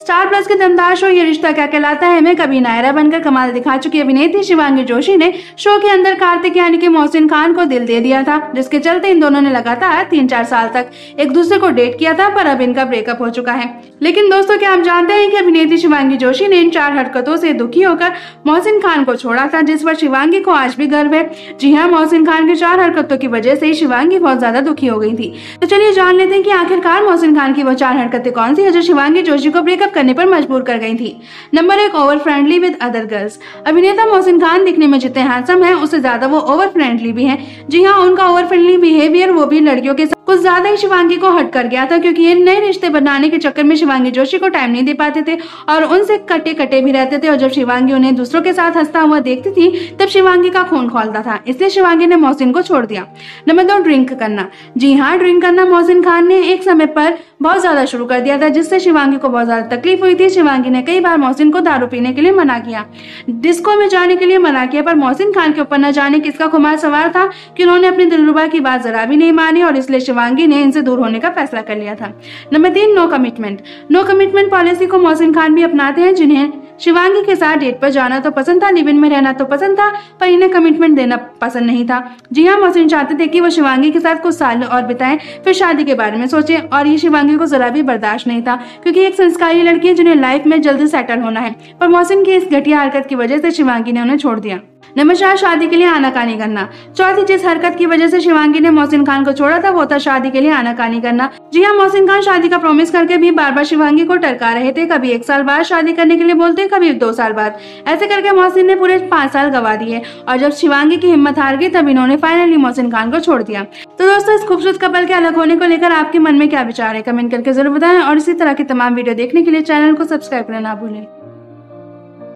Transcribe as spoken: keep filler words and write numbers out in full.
Star plus के दमदार show ये रिश्ता क्या कहलाता है में कभी नायरा बनकर कमाल दिखा चुकी अभिनेत्री शिवांगी जोशी ने शो के अंदर कार्तिक यानी कि मोहसिन खान को दिल दे दिया था, जिसके चलते इन दोनों ने लगातार तीन चार साल तक एक दूसरे को डेट किया था, पर अब इनका ब्रेकअप हो चुका है। लेकिन दोस्तों, क्या आप जानते हैं कि अभिनेत्री शिवांगी जोशी ने इन चार हरकतों से दुखी होकर मोहसिन खान को छोड़ा था, जिस पर शिवांगी को आज भी गर्व है। जी हाँ, मोहसिन खान की चार हरकतों की वजह से शिवांगी बहुत ज्यादा दुखी हो गई थी। तो चलिए जान लेते हैं कि आखिरकार मोहसिन खान की वो चार हरकतें कौन सी है जो शिवांगी जोशी को ब्रेकअप करने पर मजबूर कर गई थी। नंबर एक, over friendly with other girls. अभिनेता मोहसिन खान दिखने में जितने हैंडसम हैं, उससे ज्यादा वो ओवर फ्रेंडली भी हैं। जी हाँ, उनका ओवर फ्रेंडली बिहेवियर वो भी लड़कियों के साथ कुछ ज्यादा ही शिवांगी को हट कर गया था, क्योंकि ये नए रिश्ते बनाने के चक्कर में शिवांगी जोशी को टाइम नहीं दे पाते थे और उनसे कटे कटे भी रहते थे। और जब शिवांगी उन्हें दूसरों के साथ हंसता हुआ देखती थी तब शिवांगी का खून खौलता था, इसलिए शिवांगी ने मोहसिन को छोड़ दिया। नंबर दो, ड्रिंक करना। जी हाँ, ड्रिंक करना मोहसिन खान ने एक समय पर बहुत ज्यादा शुरू कर दिया था, जिससे शिवांगी को बहुत ज्यादा तकलीफ हुई थी। शिवांगी ने कई बार मोहसिन को दारू पीने के लिए मना किया, डिस्को में जाने के लिए मना किया, पर मोहसिन खान के ऊपर न जाने किसका खुमार सवार था कि उन्होंने अपनी दिलरुबा की बात जरा भी नहीं मानी और इसलिए शिवांगी ने इनसे दूर होने का फैसला कर लिया था। नंबर तीन, no commitment. No commitment policy को मोहसिन खान भी अपनाते हैं, जिन्हें शिवांगी के साथ डेट पर जाना तो पसंद था, लिव इन में रहना तो पसंद था, पर इन्हें कमिटमेंट देना पसंद नहीं था। जी हाँ, मोहसिन चाहते थे कि वो शिवांगी के साथ कुछ साल और बिताएं, फिर शादी के बारे में सोचे, और ये शिवांगी को जरा भी बर्दाश्त नहीं था, क्योंकि एक संस्कारी लड़की है जिन्हें लाइफ में जल्दी सेटल होना है। पर मोहसिन की इस घटिया हरकत की वजह से शिवांगी ने उन्हें छोड़ दिया। नंबर चार, शादी के लिए आनाकानी करना। चौथी जिस हरकत की वजह से शिवांगी ने मोहसिन खान को छोड़ा था वो था शादी के लिए आनाकानी करना। जी हाँ, मोहसिन खान शादी का प्रॉमिस करके भी बार बार शिवांगी को टरका रहे थे, कभी एक साल बाद शादी करने के लिए बोलते, कभी दो साल बाद। ऐसे करके मोहसिन ने पूरे पांच साल गवा दिए और जब शिवांगी की हिम्मत हार गई तब इन्होंने फाइनली मोहसिन खान को छोड़ दिया। तो दोस्तों, इस खूबसूरत कपल के अलग होने को लेकर आपके मन में क्या विचार है, कमेंट करके जरूर बताएं और इसी तरह की तमाम वीडियो देखने के लिए चैनल को सब्सक्राइब करना ना भूलें।